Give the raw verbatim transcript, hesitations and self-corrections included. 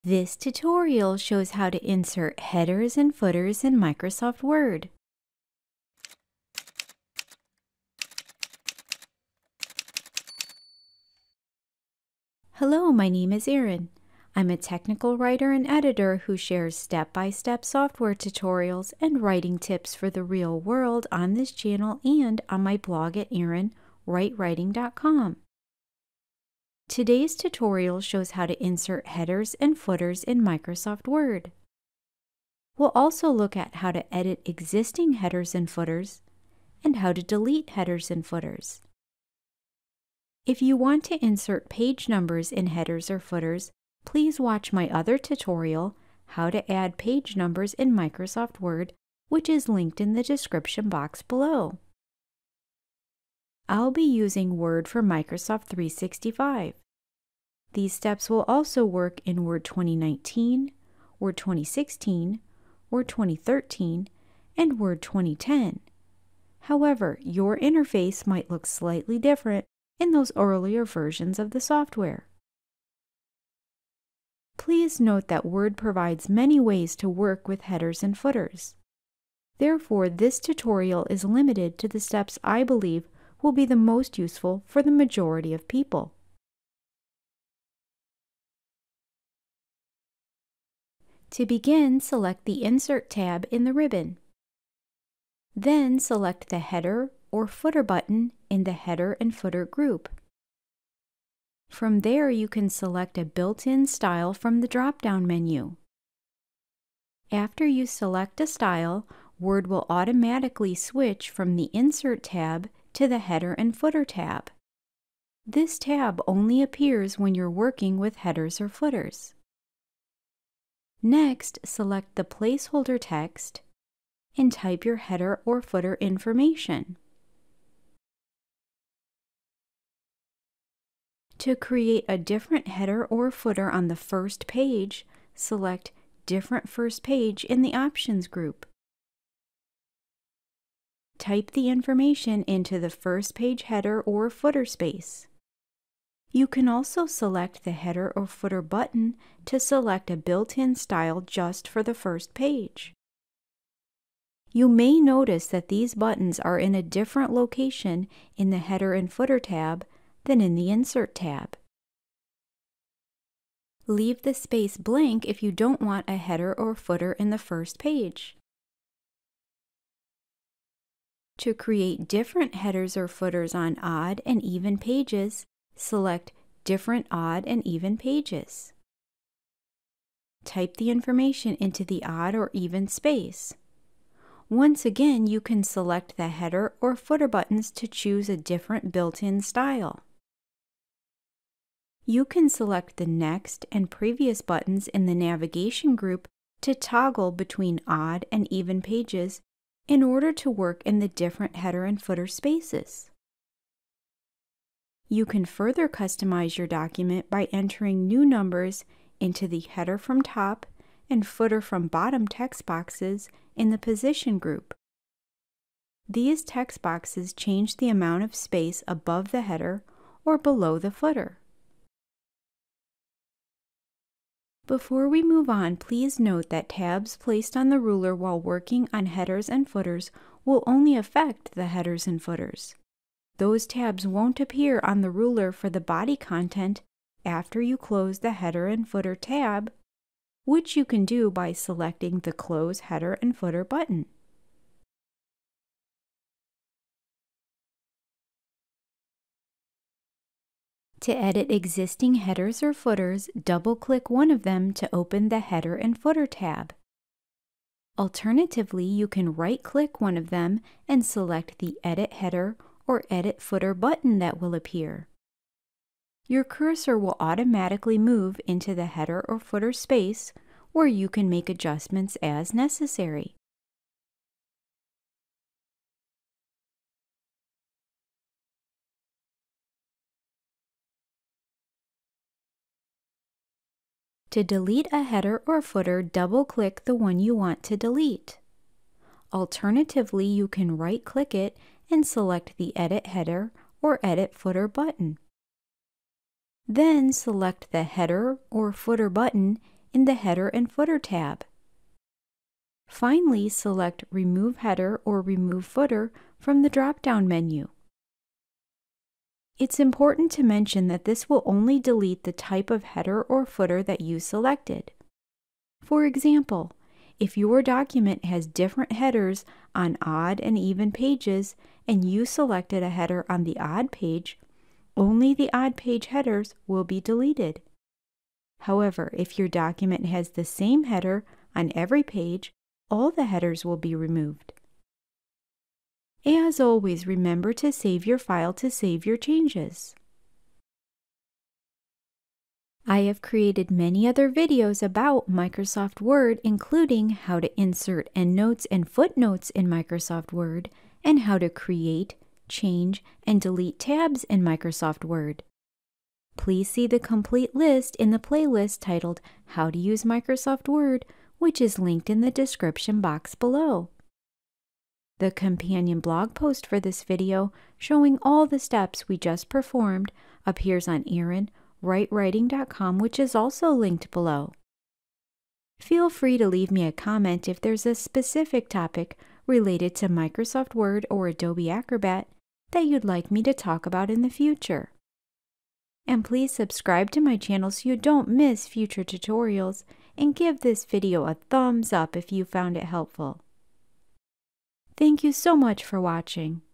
This tutorial shows how to insert headers and footers in Microsoft Word. Hello, my name is Erin. I'm a technical writer and editor who shares step-by-step software tutorials and writing tips for the real world on this channel and on my blog at erin write writing dot com. Today's tutorial shows how to insert headers and footers in Microsoft Word. We'll also look at how to edit existing headers and footers and how to delete headers and footers. If you want to insert page numbers in headers or footers, please watch my other tutorial, How to Add Page Numbers in Microsoft Word, which is linked in the description box below. I'll be using Word for Microsoft three sixty-five. These steps will also work in Word twenty nineteen, Word twenty sixteen, Word twenty thirteen, and Word twenty ten. However, your interface might look slightly different in those earlier versions of the software. Please note that Word provides many ways to work with headers and footers. Therefore, this tutorial is limited to the steps I believe will be the most useful for the majority of people. To begin, select the Insert tab in the ribbon. Then select the Header or Footer button in the Header and Footer group. From there, you can select a built-in style from the drop-down menu. After you select a style, Word will automatically switch from the Insert tab to the Header and Footer tab. This tab only appears when you're working with headers or footers. Next, select the placeholder text and type your header or footer information. To create a different header or footer on the first page, select Different First Page in the Options group. Type the information into the first page header or footer space. You can also select the header or footer button to select a built-in style just for the first page. You may notice that these buttons are in a different location in the Header and Footer tab than in the Insert tab. Leave the space blank if you don't want a header or footer in the first page. To create different headers or footers on odd and even pages, select Different Odd and Even Pages. Type the information into the odd or even space. Once again, you can select the header or footer buttons to choose a different built-in style. You can select the Next and Previous buttons in the Navigation group to toggle between odd and even pages in order to work in the different header and footer spaces. You can further customize your document by entering new numbers into the Header from Top and Footer from Bottom text boxes in the Position group. These text boxes change the amount of space above the header or below the footer. Before we move on, please note that tabs placed on the ruler while working on headers and footers will only affect the headers and footers. Those tabs won't appear on the ruler for the body content after you close the Header and Footer tab, which you can do by selecting the Close Header and Footer button. To edit existing headers or footers, double-click one of them to open the Header and Footer tab. Alternatively, you can right-click one of them and select the Edit Header or Edit Footer button that will appear. Your cursor will automatically move into the header or footer space where you can make adjustments as necessary. To delete a header or footer, double-click the one you want to delete. Alternatively, you can right-click it and select the Edit Header or Edit Footer button. Then select the Header or Footer button in the Header and Footer tab. Finally, select Remove Header or Remove Footer from the drop-down menu. It's important to mention that this will only delete the type of header or footer that you selected. For example, if your document has different headers on odd and even pages and you selected a header on the odd page, only the odd page headers will be deleted. However, if your document has the same header on every page, all the headers will be removed. As always, remember to save your file to save your changes. I have created many other videos about Microsoft Word, including how to insert endnotes and footnotes in Microsoft Word, and how to create, change, and delete tabs in Microsoft Word. Please see the complete list in the playlist titled How to Use Microsoft Word, which is linked in the description box below. The companion blog post for this video, showing all the steps we just performed, appears on Erin Write Writing dot com, which is also linked below. Feel free to leave me a comment if there's a specific topic related to Microsoft Word or Adobe Acrobat that you'd like me to talk about in the future. And please subscribe to my channel so you don't miss future tutorials, and give this video a thumbs up if you found it helpful. Thank you so much for watching.